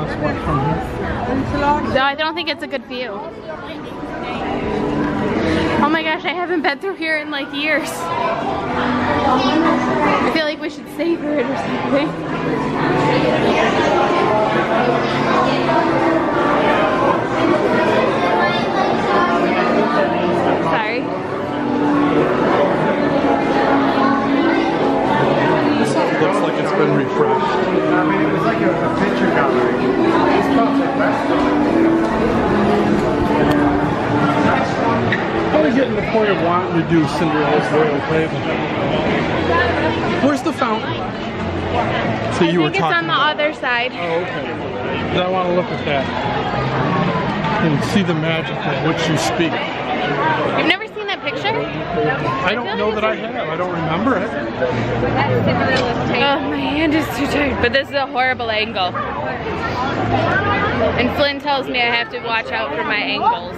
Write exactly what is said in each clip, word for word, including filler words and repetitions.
not spot from here. No, I don't think it's a good view. Oh my gosh, I haven't been through here in like years. I feel like we should savor it or something. Sorry. This looks like it's been refreshed. I mean, it was like a, a picture gallery. It's Probably getting to the point of wanting to do Cinderella's Royal Table. Where's the fountain? So you I were think it's talking on the about. other side. Oh, okay. 'Cause I want to look at that and see the magic of which you speak. You've never seen that picture? I don't know that I have. I don't remember it. Oh, my hand is too tired. But this is a horrible angle. And Flynn tells me I have to watch out for my angles.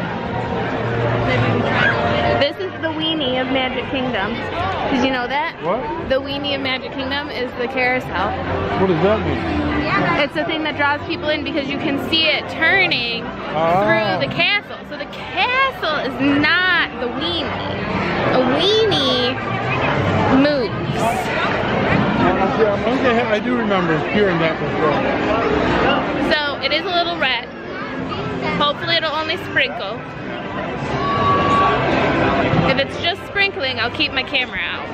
This is the weenie of Magic Kingdom. Did you know that? What? The weenie of Magic Kingdom is the carousel. What does that mean? It's the thing that draws people in because you can see it turning Ah. through the castle. So the castle is not the weenie. A weenie moves. Yeah, okay, I do remember hearing that before. So it is a little red. Hopefully it'll only sprinkle. If it's just sprinkling, I'll keep my camera out.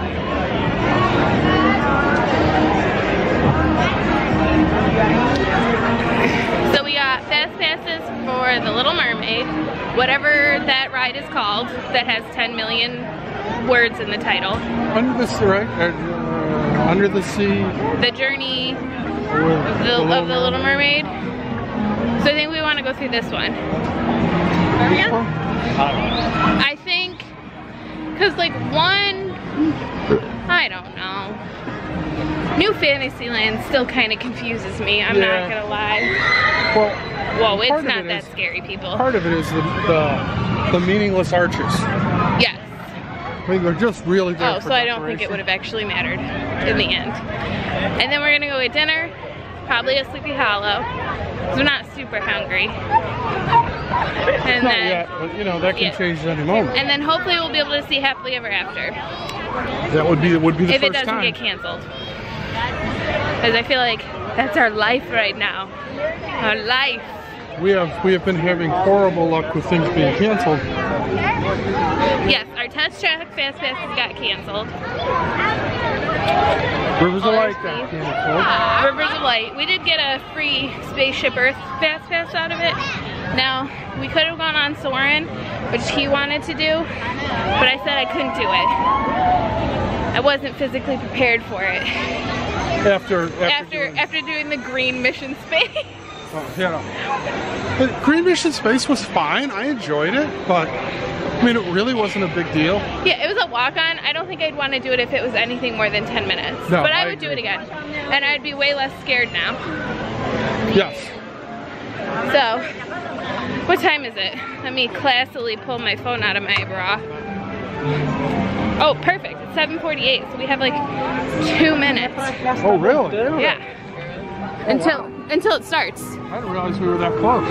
So we got fast passes for the Little Mermaid, whatever that ride is called, that has ten million words in the title. Under the sea, right? Uh, under the sea. The journey With of the, of the Little Mermaid. So I think we want to go through this one. I think, because like one, I don't know. New Fantasyland still kind of confuses me, I'm Yeah. not gonna lie. Well, Whoa, it's part of not it that is- scary, people. part of it is the, the, the meaningless arches. Yes. I mean, they're just really there Oh, for so I don't think it decoration. would have actually mattered in the end. And then we're gonna go eat dinner, probably at Sleepy Hollow, because we're not super hungry. And Not then, yet, but you know, that can yeah. change at any moment. and then hopefully we'll be able to see Happily Ever After. That would be would be the If it first doesn't time. get canceled. Because I feel like that's our life right now. Our life. We have we have been having horrible luck with things being canceled. Yes, our test track fast passes got canceled. Rivers of Light Honestly. got canceled. Rivers of Light. We did get a free Spaceship Earth fast pass out of it. Now, we could have gone on Soarin', which he wanted to do, but I said I couldn't do it. I wasn't physically prepared for it. After after, After doing, after doing the green mission space. oh, yeah. The Green Mission Space was fine. I enjoyed it, but I mean, it really wasn't a big deal. Yeah, it was a walk-on. I don't think I'd want to do it if it was anything more than ten minutes. No, but I I would do it agree. again. And I'd be way less scared now. Yes. So, what time is it? Let me classily pull my phone out of my bra. Oh, perfect. It's seven forty-eight, so we have like two minutes. Oh, really? Yeah. Until until it starts. I didn't realize we were that close.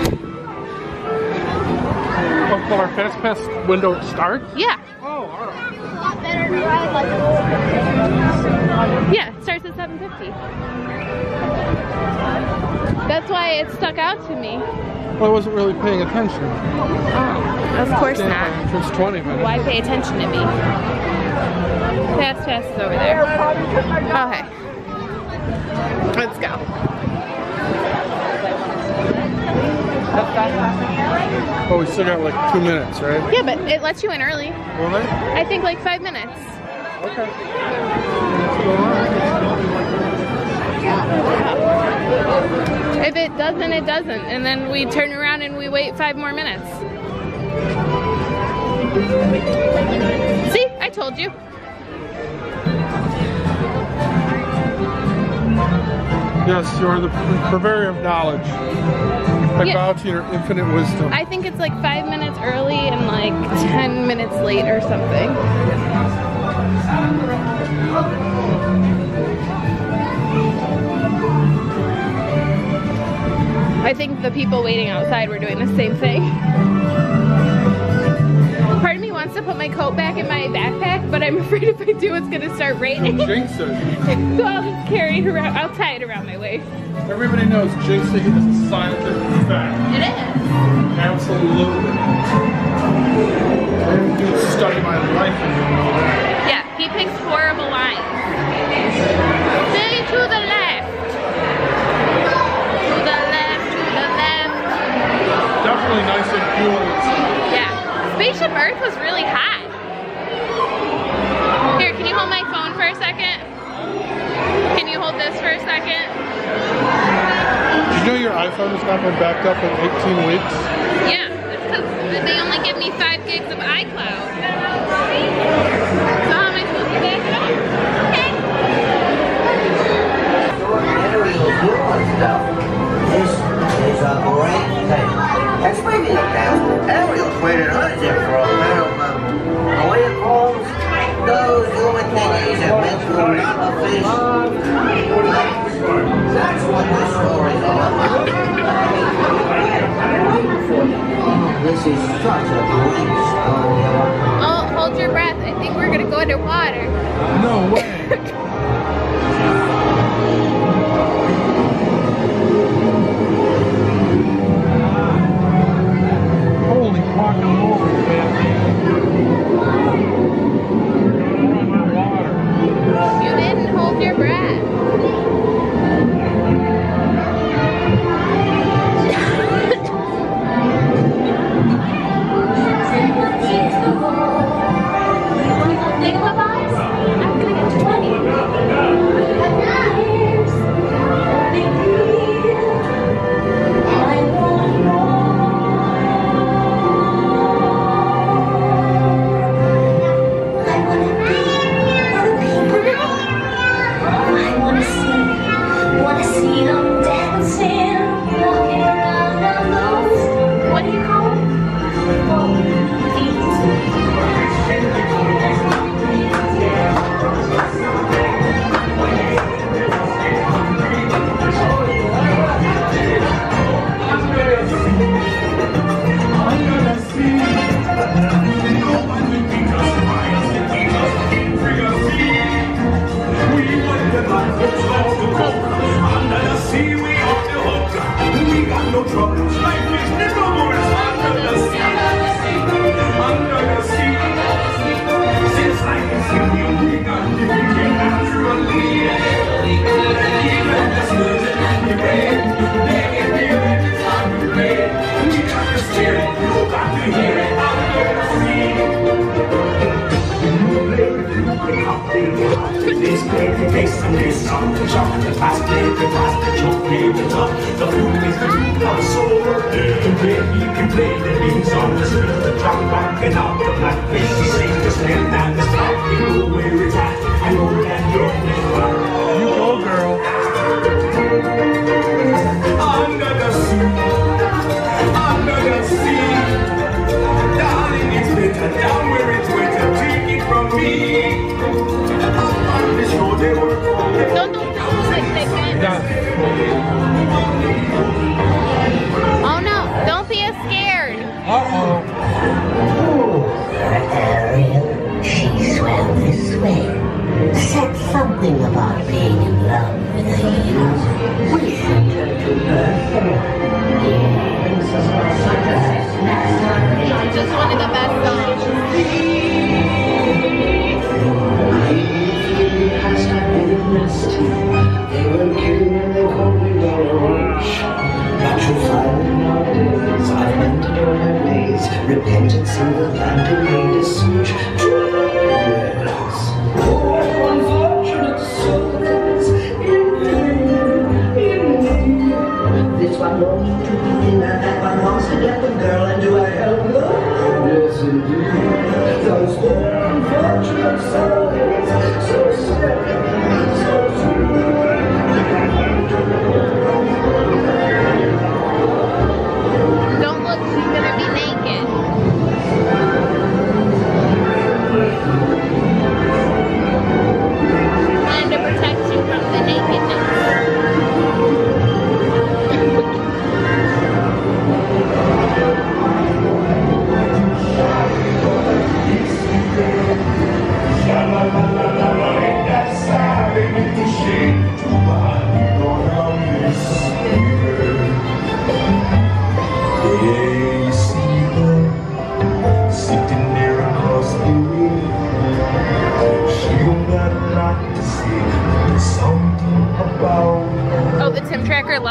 Oh, till our fast pass window starts? Yeah. Oh, all right. Yeah, it starts at seven fifty. That's why it stuck out to me. Well, I wasn't really paying attention. Oh, of course not. It's twenty minutes. Why pay attention to me? Fast pass is over there. Okay. Let's go. Oh, we still got like two minutes, right? Yeah, but it lets you in early. Will they? I think like five minutes. Okay. If it doesn't, it doesn't. And then we turn around and we wait five more minutes. See? I told you. Yes, you are the purveyor of knowledge. I Yeah. bow to your infinite wisdom. I think it's like five minutes early and like ten minutes late or something. I think the people waiting outside were doing the same thing. Part of me wants to put my coat back in my backpack, but I'm afraid if I do, it's gonna start raining. Jinx it. So I'll just carry it around. I'll tie it around my waist. Everybody knows jinxing is a scientific fact. It is. Absolutely. You study my life and you know that. Yeah, he picks horrible lines. Say to the left. To the left, to the left. Definitely nice and cool. Yeah. Spaceship Earth was really hot. Here, can you hold my phone for a second? Can you hold this for a second? Did you know your iPhone has not been backed up in eighteen weeks? Yeah, it's because they only give me five gigs of iCloud. So how am I supposed to back it up? Okay. This is a great thing. And speaking of that, Ariel tweeted hers in for a little um, away from those human thingies and mental fish. That's what this story's all about. This is such a great story. Oh, hold your breath. I think we're gonna go underwater. No way. Holy guacamole, man. You didn't hold your breath. This baby face and this song, the chalk, the past, the past, the chalk, the top, the food is the food of soul. You can play, you can play the beats on the street, the drum rocking out the black fish, the sing, the stand and the stop. You know where it's at, I know that you're there. You go, girl. Under the sea, under the sea, darling, it's better down where it's wetter. Take it from me. Don't do like that. Oh no, don't be as scared. Uh-oh. Oh, Ariel, she swam this way. Said something about being in love with a human. We sent her to Earth. Just one of the best songs. They were killing and they called me Garbage. But you find nowadays I've mended all my ways. Repentance in the land and made a switch. Yes. Oh, unfortunate souls in this one longing to be thinner, that one wants to get the girl, and do I help her? Yes, indeed. Those poor unfortunate souls, so sad. Don't look, she's gonna be naked. And to protect you from the nakedness.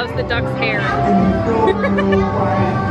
the duck's hair.